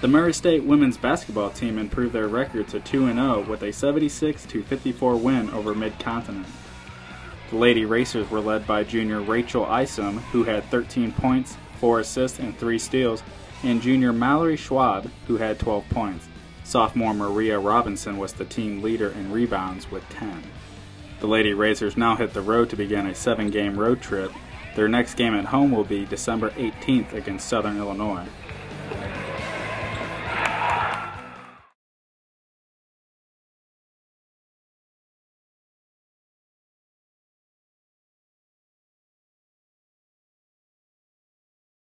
The Murray State women's basketball team improved their record to 2-0 with a 76-54 win over Mid-Continent. The Lady Racers were led by junior Rachael Isom, who had 13 points, 4 assists, and 3 steals, and junior Mallory Schwab, who had 12 points. Sophomore Mariah Robinson was the team leader in rebounds with 10. The Lady Racers now hit the road to begin a 7-game road trip. Their next game at home will be December 18th against Southern Illinois.